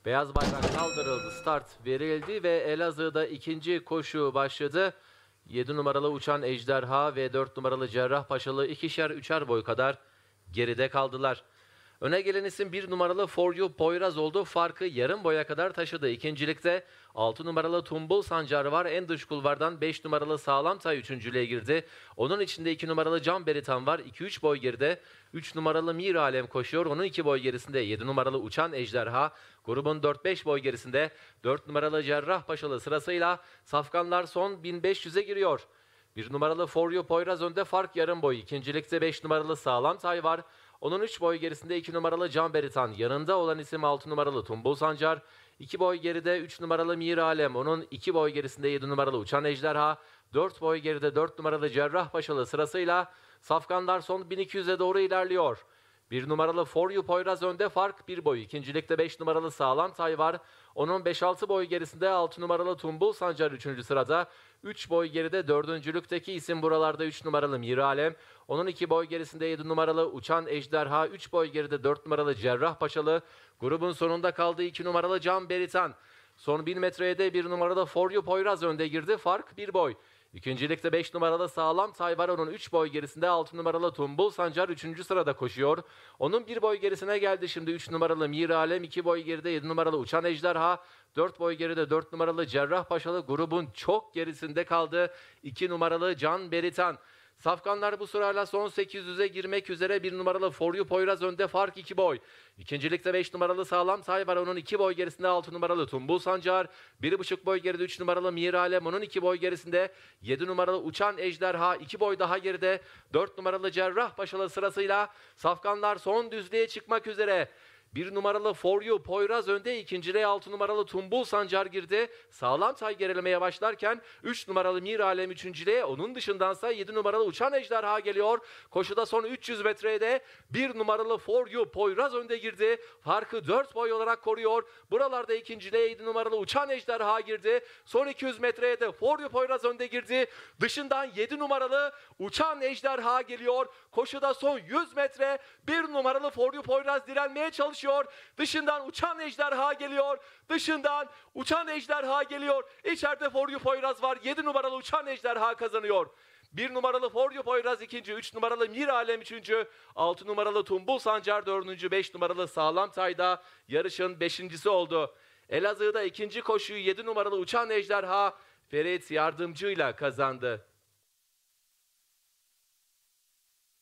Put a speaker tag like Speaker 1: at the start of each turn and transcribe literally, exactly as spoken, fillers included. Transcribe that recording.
Speaker 1: Beyaz bayrak kaldırıldı, start verildi ve Elazığ'da ikinci koşu başladı. yedi numaralı Uçan Ejderha ve dört numaralı Cerrahpaşalı ikişer üçer boy kadar geride kaldılar. Öne gelen isim bir numaralı For You Poyraz oldu. Farkı yarım boya kadar taşıdı. İkincilikte altı numaralı Tumbul Sancar var. En dış kulvardan beş numaralı Sağlam Tay üçüncülüğe girdi. Onun içinde iki numaralı Can Beritan var. iki üç boy geride. üç numaralı Mir Alem koşuyor. Onun iki boy gerisinde yedi numaralı Uçan Ejderha. Grubun dört beş boy gerisinde dört numaralı Cerrahpaşalı sırasıyla safkanlar son bin beş yüze giriyor. bir numaralı For You Poyraz önde, fark yarım boy. İkincilikte beş numaralı Sağlam Tay var. Onun üç boy gerisinde iki numaralı Can Beritan. Yanında olan isim altı numaralı Tumbul Sancar. iki boy geride üç numaralı Mir Alem. Onun iki boy gerisinde yedi numaralı Uçan Ejderha. dört boy geride dört numaralı Cerrahpaşalı sırasıyla safkanlar son bin iki yüze doğru ilerliyor. bir numaralı For You Poyraz önde, fark bir boy. İkincilikte beş numaralı Sağlam Tay var. Onun beş altı boy gerisinde altı numaralı Tumbul Sancar üçüncü sırada. üç boy geride dördüncülükteki isim buralarda üç numaralı Mir Alem. Onun iki boy gerisinde yedi numaralı Uçan Ejderha. üç boy geride dört numaralı Cerrahpaşalı. Grubun sonunda kaldığı iki numaralı Can Beritan. Son bin metreye de bir numaralı For You Poyraz önde girdi. Fark bir boy. İkincilikte beş numaralı Sağlam Tay var. Onun üç boy gerisinde altı numaralı Tumbul Sancar üçüncü sırada koşuyor. Onun bir boy gerisine geldi şimdi üç numaralı Mir Alem. iki boy geride yedi numaralı Uçan Ejderha. dört boy geride dört numaralı Cerrahpaşalı. Grubun çok gerisinde kaldı iki numaralı Can Beritan. Safkanlar bu sırayla son sekiz yüze girmek üzere. bir numaralı For You Poyraz önde, fark iki boy. İkincilikte beş numaralı Sağlam Tay var. Onun iki boy gerisinde altı numaralı Tumbul Sancar. bir buçuk boy geride üç numaralı Mir Alem. Onun iki boy gerisinde yedi numaralı Uçan Ejderha. iki boy daha geride dört numaralı Cerrahpaşalı sırasıyla safkanlar son düzlüğe çıkmak üzere. bir numaralı For You Poyraz önde, ikinciliğe altı numaralı Tumbul Sancar girdi. Sağlam Tay gerilemeye başlarken üç numaralı Mir Alem üçüncülüğe, onun dışındansa yedi numaralı Uçan Ejderha geliyor. Koşuda son üç yüz metreye de bir numaralı For You Poyraz önde girdi. Farkı dört boy olarak koruyor. Buralarda ikinciliğe yedi numaralı Uçan Ejderha girdi. Son iki yüz metreye de For You Poyraz önde girdi. Dışından yedi numaralı Uçan Ejderha geliyor. Koşuda son yüz metre bir numaralı For You Poyraz direnmeye çalışıyor. Dışından Uçan Ejderha geliyor. Dışından Uçan Ejderha geliyor. İçeride For You Poyraz var. yedi numaralı Uçan Ejderha kazanıyor. bir numaralı For You Poyraz ikinci, üç numaralı Mir Alem üçüncü, altı numaralı Tumbul Sancar dördüncü, beş numaralı Sağlam Tay'da yarışın beşincisi oldu. Elazığ'da ikinci koşuyu yedi numaralı Uçan Ejderha Ferit Yardımcı'yla kazandı.